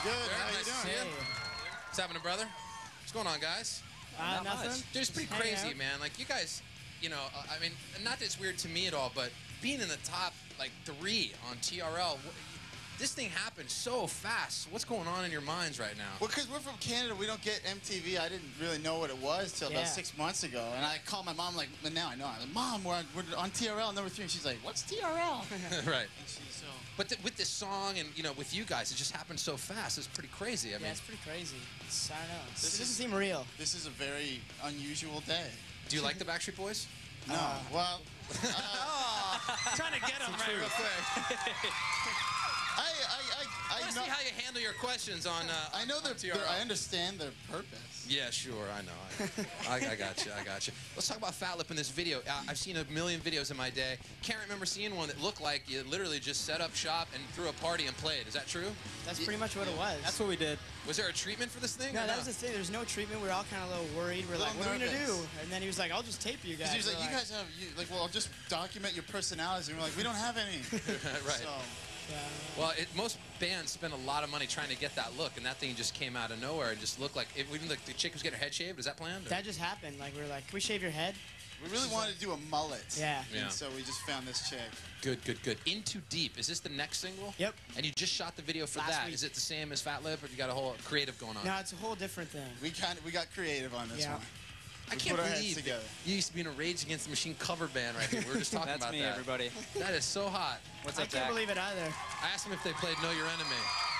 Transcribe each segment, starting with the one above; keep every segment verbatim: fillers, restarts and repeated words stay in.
Good. Very How nice you to see doing? you. What's happening, brother? What's going on, guys? Uh, Not nothing. much. Dude, it's pretty Hang crazy, out. man. Like, you guys, you know, uh, I mean, not that it's weird to me at all, but being in the top, like, three on T R L, wh- this thing happened so fast. What's going on in your minds right now? Well, because we're from Canada, we don't get M T V. I didn't really know what it was till Yeah. about six months ago. And I called my mom, like, but now I know. I'm like, Mom, we're on, we're on T R L number three. And she's like, what's T R L? Right. And she's so... But th with this song and, you know, with you guys, it just happened so fast. It's pretty crazy. I Yeah, mean, it's pretty crazy. It's, I don't know. It's, This it doesn't is- seem real. This is a very unusual day. do you like the Backstreet Boys? No. Uh, well, Trying to get them right real quick. I, I, I, I I, want to know, see how you handle your questions on. Uh, I know on their, T R L. their, I understand their purpose. Yeah, sure, I know. I, I, I got you, I got you. Let's talk about Fat Lip in this video. Uh, I've seen a million videos in my day. Can't remember seeing one that looked like you literally just set up shop and threw a party and played. Is that true? That's pretty much what it was. That's what we did. Was there a treatment for this thing? No, or that not? was the thing. There's no treatment. We were all kind of a little worried. We're A like, little what are we gonna nervous. do? And then he was like, I'll just tape you guys. Because he was like, We're you guys have, you, like, well, just document your personalities. And we're like, we don't have any. Right. So, Yeah. Well, it, most bands spend a lot of money trying to get that look, and that thing just came out of nowhere and just looked like it, even the, the chick was getting her head shaved. Was that planned? or- That just happened. Like, we were like, can we shave your head? we really wanted to do a mullet. Yeah. Yeah. And so we just found this chick. Good, good, good. Into Deep. Is this the next single? Yep. And you just shot the video for Last that. week. Is it the same as Fat Lip, or you got a whole creative going on? No, it's a whole different thing. We kind of, we got creative on this Yeah. one. I We can't put our heads believe together. you used to be in a Rage Against the Machine cover band right here. We were just talking That's about me, that. everybody. That is so hot. What's I up, can't Zach? believe it either. I asked them if they played Know Your Enemy.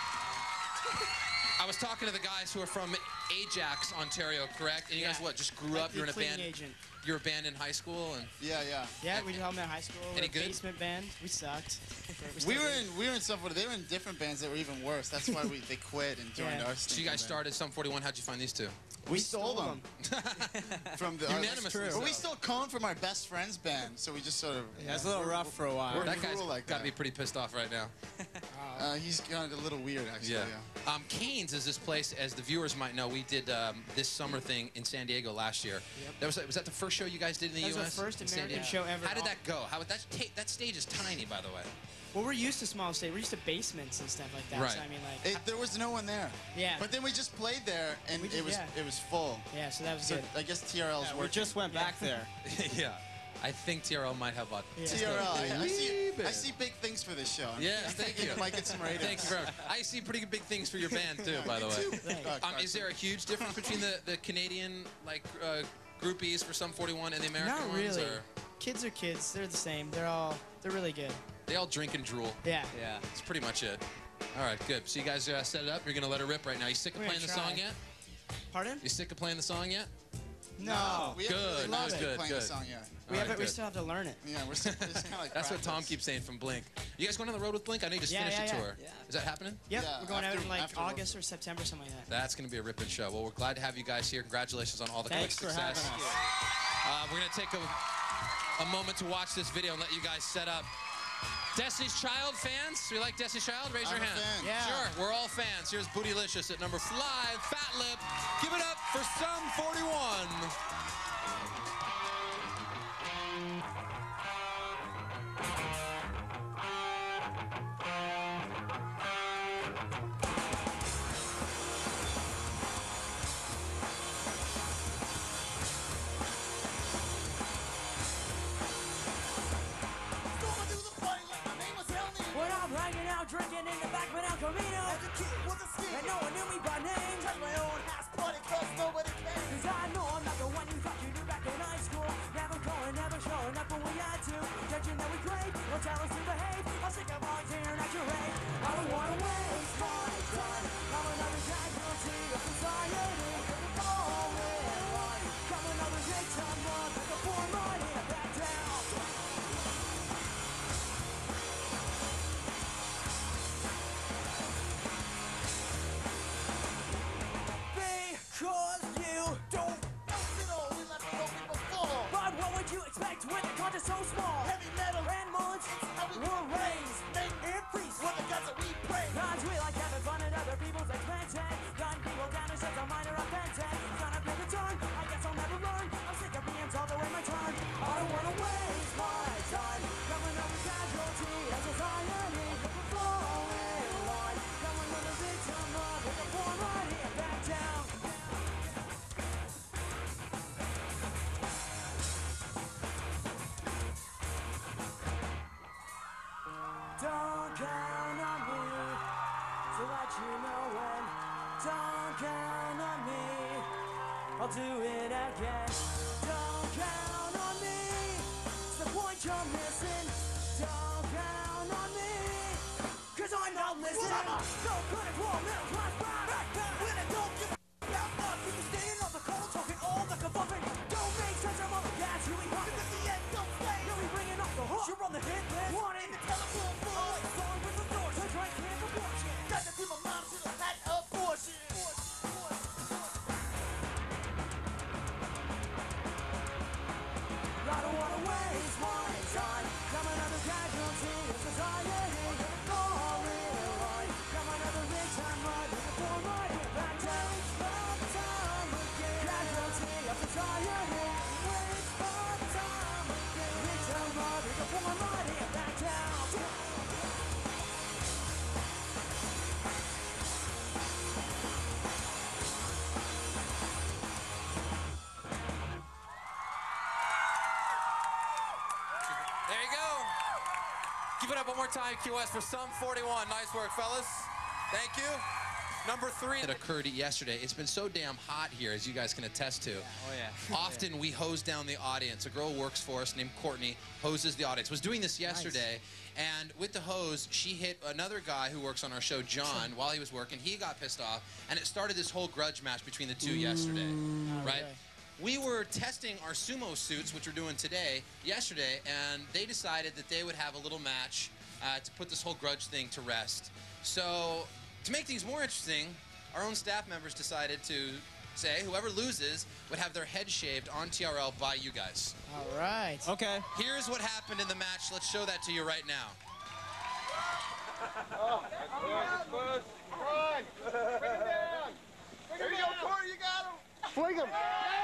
I was talking to the guys who are from Ajax, Ontario, correct? And you guys Yeah. what? Just grew Like up. the You're in a cleaning band. agent. You're a band in high school, and Yeah, yeah. Yeah, we all met in high school. We're Any a good? basement band. We sucked. still We were do. in we were in some they were in different bands that were even worse. That's why we they quit and joined Yeah. our. so you guys started Sum forty-one. How'd you find these two? We stole them from the Unanimously our- so. But we stole Cone from our best friend's band, so we just sort of. Yeah, it was a little rough for a while. We're That guy's cool like got to that. be pretty pissed off right now. Uh, he's kind of a little weird, actually. Yeah. Um, Canes is this place, as the viewers might know. We did um, this summer thing in San Diego last year. Yep. That was was that the first show you guys did in the That was U our S? first in San American Diego? show ever. How did that go? How that ta that stage is tiny, by the way. Well, we're used to small stage. We're used to basements and stuff like that. Right. So, I mean, like, It, there was no one there. yeah. But then we just played there, and We did, it was yeah. it was full. yeah, so that was So good. I guess T R L's Yeah, we working. just went back there. Yeah. I think T R L might have bought Yeah. T R L. I, I see. Wee bit. I see big things for this show. Yes, I'm thank thinking you. It might get some ratings. Thank you very much. I see pretty big things for your band too, by the way. Right. Uh, Um, is there a huge difference between the, the Canadian like uh, groupies for Sum forty-one and the American Not ones? really. Or Kids are kids. They're the same. They're all, they're really good. they all drink and drool. Yeah. Yeah. That's pretty much it. All right, good. So you guys uh, set it up. You're gonna let her rip right now. You sick of We're playing the gonna song try. yet? Pardon? You sick of playing the song yet? No. We haven't really Good, lost good, it playing good. the song yet. We, All have right, it, we good. still have to learn it. Yeah, we're still, it's kind of like That's what Tom practice. keeps saying from Blink. You guys going on the road with Blink? I know you just Yeah, finished yeah, a yeah. tour. Yeah. Is that happening? Yep. Yeah, we're going after- out in like after- August or September, something like that. That's going to be a ripping show. Well, we're glad to have you guys here. Congratulations on all the Thanks quick for success. having us. Uh, we're going to take a, a moment to watch this video and let you guys set up. Destiny's Child fans? We like Destiny's Child? Raise I'm your a hand. fan. Yeah. Sure, we're all fans. Here's Bootylicious at number five, Fat Lip. Give it up for Sum forty-one. When I'm hanging out drinking in the back when El Camino, as a kid was a scheme, and no one knew me by name. Touch my own house party cause nobody came. Cause I know I'm not the one you thought you knew back in high school. Never going, never showing up when we had to. Judging that we great, or tell us to behave. I'm sick of volunteering at your rate. I don't wanna waste my time. I'm another casualty of society. Falling line. I'm another victim of the poor money back down. Because you don't But what would you expect with a content so small? Heavy metal and mullets, how we were raised. Make and priests were the gods that we praise. Cause we like having fun at other people's expense. Gun people down and set a minor offense. Gonna pick a turn, I guess I'll never learn. I'm sick of being told to wait my turn. I don't wanna waste my time. I'm another casualty of society. Falling line. I'm another victim of do it again. Don't count on me, it's the point you're missing. Don't count on me, cause I'm not listening. Don't cut it raw, middle class rap. When I don't give a f about us, you can stay in on the cold, talking all the kabuffing. Don't make sense, I'm on the gas, you ain't rocking at the end, don't stay. You'll be bringing up the hook, you're on the hit list. Wanting the telephone book, song with the door, so drink can't abortion. Got to see my mom, she'll had abortion. I don't wanna waste my time. Come another casualty of society. Call it right. Come another big time ride before my get back down. Stop time again. Casualty of society. Waste my time again. Big time ride before my get back down. There you go. Give it up one more time, Q S, for Sum forty-one. Nice work, fellas. Thank you. Number three that occurred yesterday. It's been so damn hot here, as you guys can attest to. Oh, yeah. Often we hose down the audience. A girl who works for us named Courtney hoses the audience. Was doing this yesterday, and with the hose, she hit another guy who works on our show, John, while he was working. He got pissed off, and it started this whole grudge match between the two yesterday, right? okay. We were testing our sumo suits, which we're doing today, yesterday, and they decided that they would have a little match uh, to put this whole grudge thing to rest. So, to make things more interesting, our own staff members decided to say whoever loses would have their head shaved on T R L by you guys. All right. Okay. Here's what happened in the match. Let's show that to you right now. Here you go, Corey, you got him. Fling him.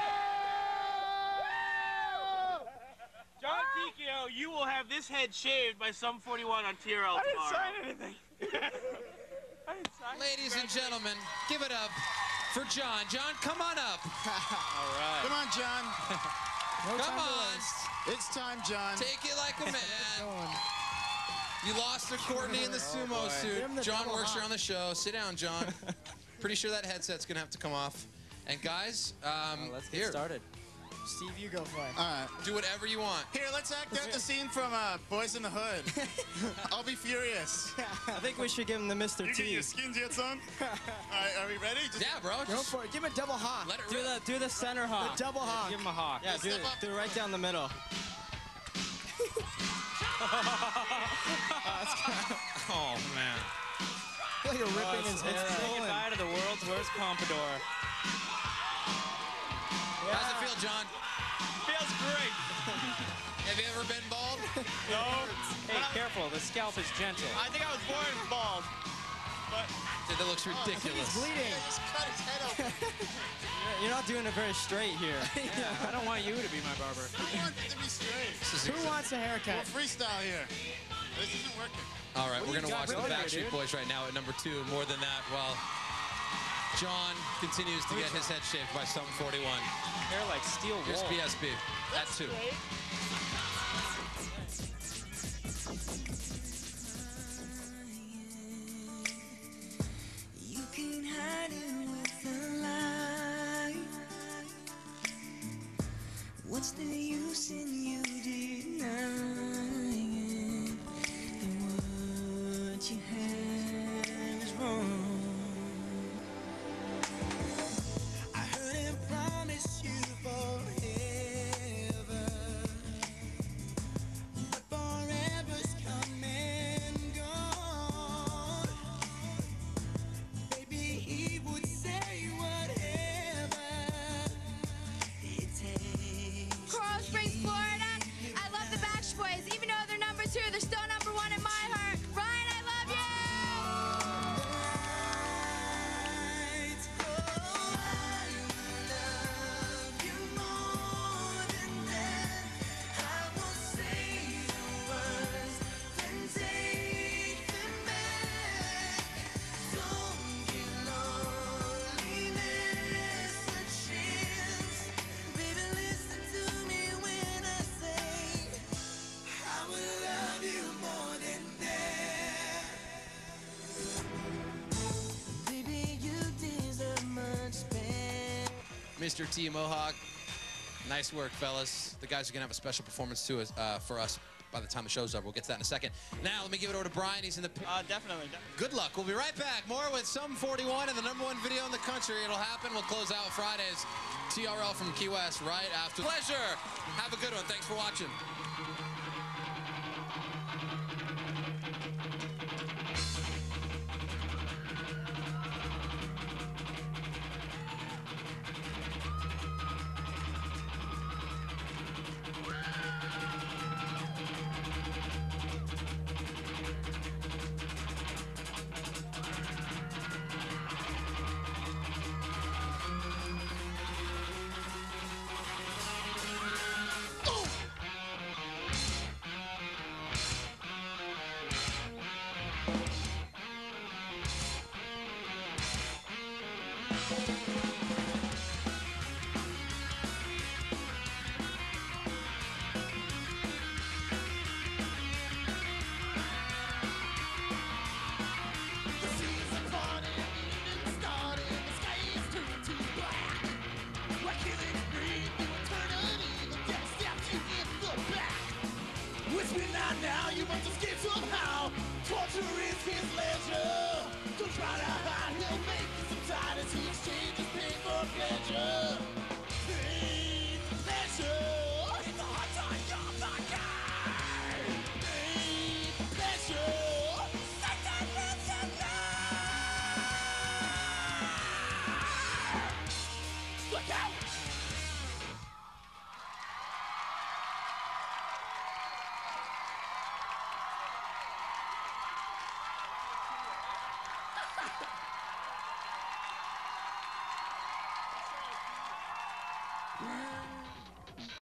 John Tikio, you will have this head shaved by Sum forty-one on T R L tomorrow. I didn't sign anything. I didn't sign Ladies and gentlemen, give it up for John. John, come on up. All right. Come on, John. No Come time to on. waste. It's time, John. Take it like a man. Going. You lost to Courtney in the sumo boy. Give him suit. the John double works here hop. on the show. Sit down, John. Pretty sure that headset's gonna have to come off. And guys, um, Let's get here, started. Steve, you go for it. All right. do whatever you want. Here, let's act out the scene from uh, Boys in the Hood. I'll be furious. I think we should give him the Mister You get T. your skins yet, son? All right, are we ready? Just Yeah, bro. Go Just for it. Give him a double hop. let it Do rip. the do the center hawk. The double hawk. Give him a hawk. Yeah, Just do it. step up. Do it right down the middle. Oh man. Like you're ripping his hair Say out. goodbye to the world's worst pompadour. How's it feel, John? Feels great. Have you ever been bald? No. Hey, careful. The scalp is gentle. I think I was born bald. But Dude, that looks ridiculous. He's bleeding. just cut his head open. You're not doing it very straight here. Yeah, I don't want you to be my barber. Who wants it to be straight? This is Who wants a haircut? We're freestyle here. This isn't working. All right, we're do you gonna got watch the going here, Backstreet dude? Boys right now at number two. More than that, while John continues to get his head shaved by Sum forty-one. Hair like steel wool. Here's B S B at two. You can hide it with a lie. What's the use in you denying that what you have is wrong? I heard him promise you forever. Mister T Mohawk. Nice work, fellas. The guys are going to have a special performance, too, uh, for us by the time the show's over. We'll get to that in a second. Now, let me give it over to Brian. He's in the... Uh, definitely, definitely. Good luck. We'll be right back. More with Sum forty-one and the number one video in the country. It'll happen. We'll close out Friday's T R L from Key West right after. Pleasure. Have a good one. Thanks for watching. Now you must escape somehow. Torture is his leisure. Don't try to hide, he'll make you some time as he exchanges pain for pleasure.